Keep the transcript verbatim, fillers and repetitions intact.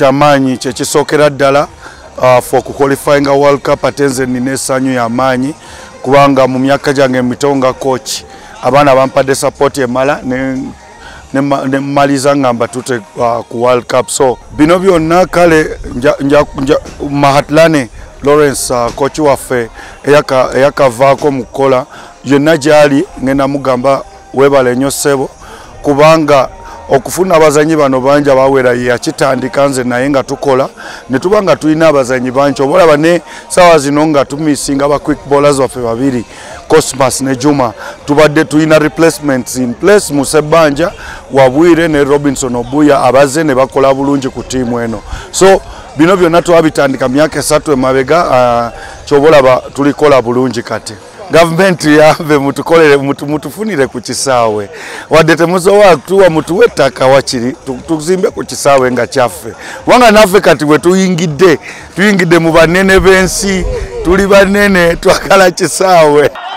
kyamaanyi kye kisookera ddala uh, for qualifying a World Cup ate nze nina essanyu y'amaanyi kubanga mu myaka gyange emito nga coach abaana bampadde support emala ne ne maliza ngamba tute uh, ku World Cup. So bino byonna kale nja, nja, nja, Mahatlane Lawrence uh, coach waffe eyaka eyakavaako mukola yonna gyali ngenda mugamba webale nnyo ssebo kubanga okufuna abazanyi bano bangi abawera yakitandika nze naye nga tukola ne tuba nga tulina abazanyi bangi obalaba ne sawa zino nga tumisinga ba quick bowlers waffe babiri Cosmas ne Juma tubadde tulina replacements in place Musebanja Wabwire ne Robinson Obuya abaze ne bakola bulungi ku tiimu eno. So bino byonna twabitandika myaka esatu emabega uh, kyobolaba tulikola bulungi kati. Government yave mutukolere mutu, mutufunire ku kisaawe wadde temuzowa tuwa mutuwe ttaka wakiri tuzimbe ku kisaawe nga kyaffe wanga naffe kati bwe tuyingidde tuyingidde mu banene b'ensi tuli banene twagala kisaawe.